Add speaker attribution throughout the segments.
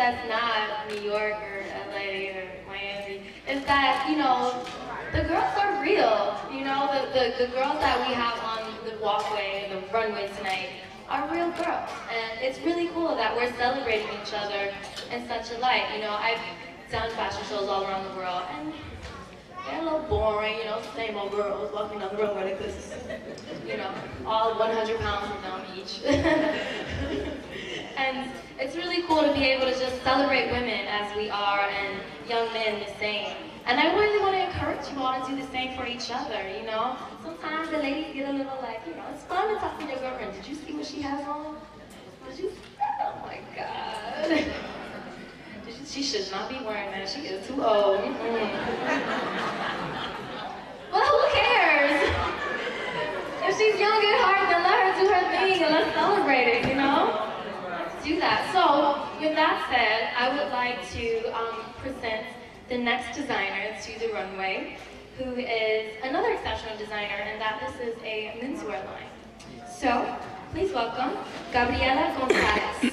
Speaker 1: that's not New York or LA or Miami is that, you know, the girls are real. You know, the girls that we have on the walkway and the runway tonight are real girls. And it's really cool that we're celebrating each other in such a light. You know, I've done fashion shows all around the world, and they're a little boring, you know, same old girls walking down the runway like this. You know, all 100 pounds of them each. And it's really cool to be able to just celebrate women as we are, and young men the same. And I really want to encourage you all to do the same for each other, you know? Sometimes the ladies get a little like, you know, it's fun to talk to your girlfriend. Did you see what she has on? Did you see that? Oh my God. She should not be wearing that. She is too old. Well, who cares? If she's young at heart, then let her do her thing and let's celebrate it, you know? Let's do that. So, with that said, I would like to present the next designer to the runway, who is another exceptional designer, and that this is a menswear line. So, please welcome Gabriela Gonzalez.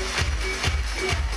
Speaker 1: Yeah.